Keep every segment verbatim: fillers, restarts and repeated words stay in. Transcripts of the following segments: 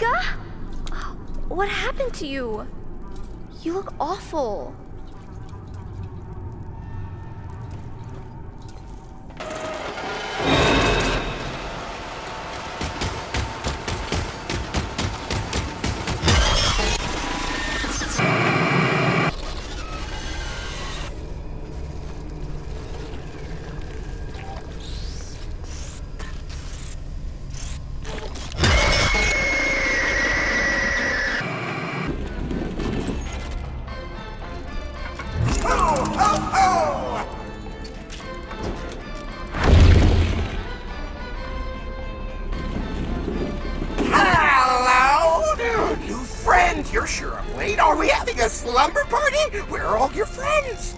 Mika? What happened to you? You look awful. You're sure I'm late. Are we having a slumber party? Where are all your friends?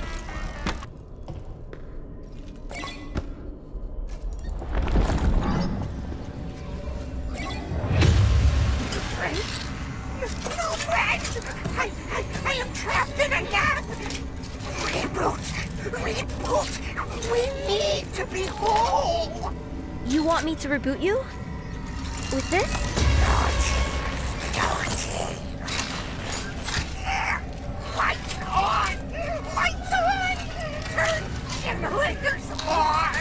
Friends? No friends! I, I, I am trapped in a nap! Reboot! Reboot! We need to be whole! You want me to reboot you? With this? Lights on! Lights on! Turn generators on!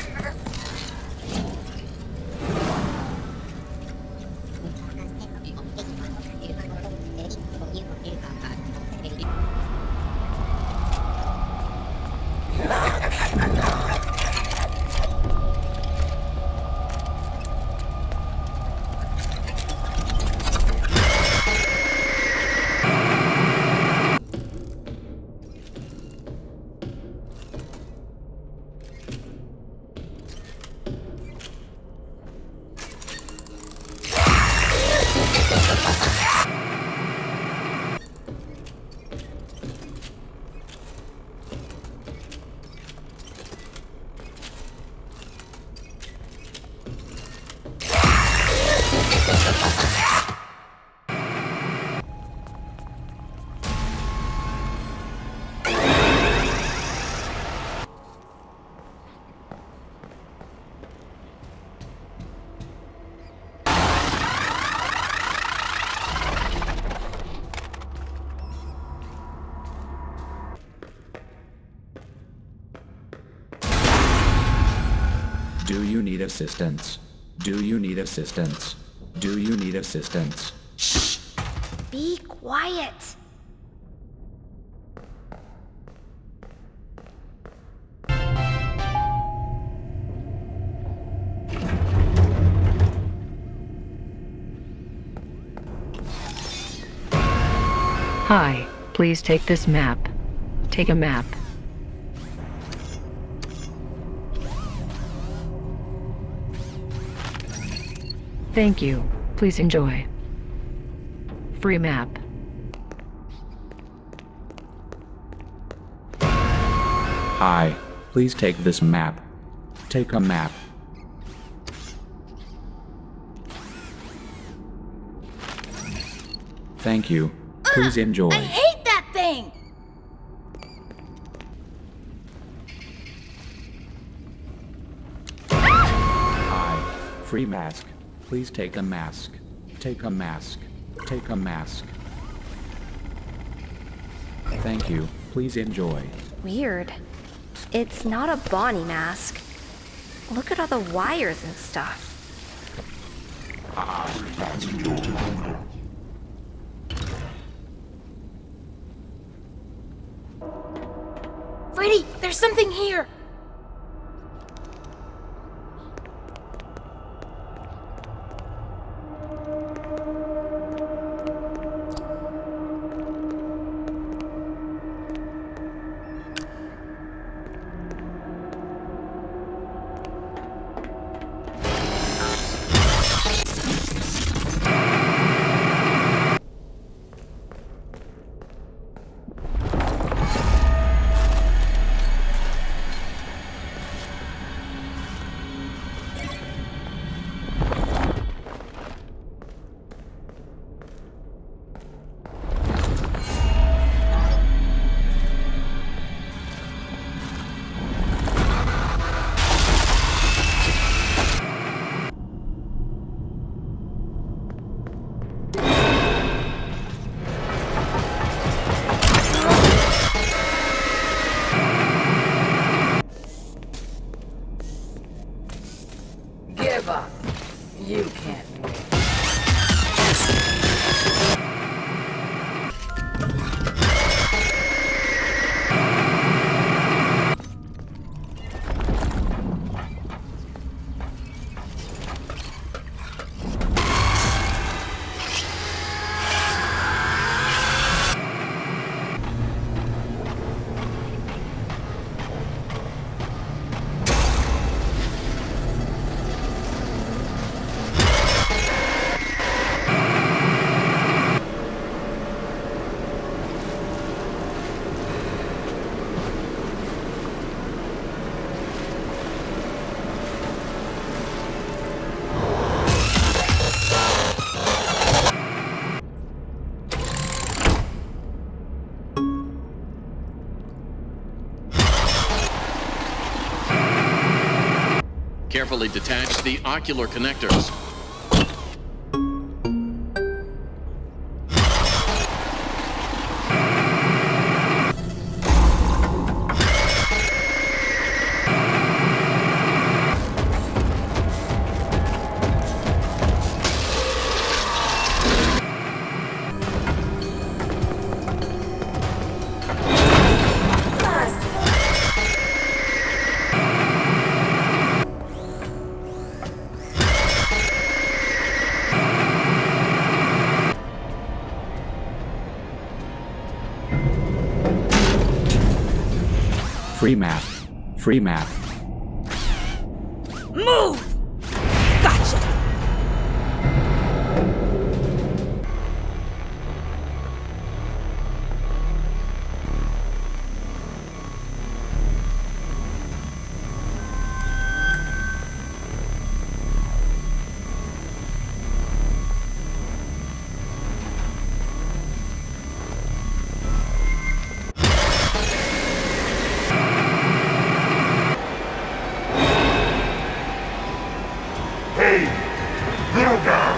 Do you need assistance? Do you need assistance? Do you need assistance? Shh! Be quiet! Hi, please take this map. Take a map. Thank you. Please enjoy. Free map. Hi, please take this map. Take a map. Thank you. Please enjoy. I hate that thing! Hi, free mask. Please take a mask. Take a mask. Take a mask. Thank you. Please enjoy. Weird. It's not a Bonnie mask. Look at all the wires and stuff. Freddy, there's something here! properly detach the ocular connectors. Free map. Free map. Move! Gotcha! Hey, little guy!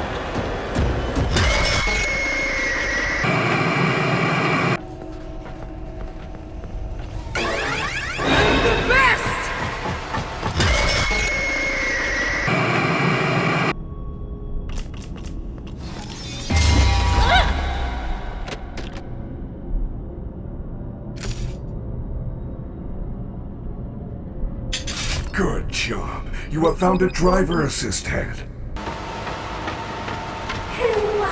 The best! Good job. You have found a driver assist head. Hey,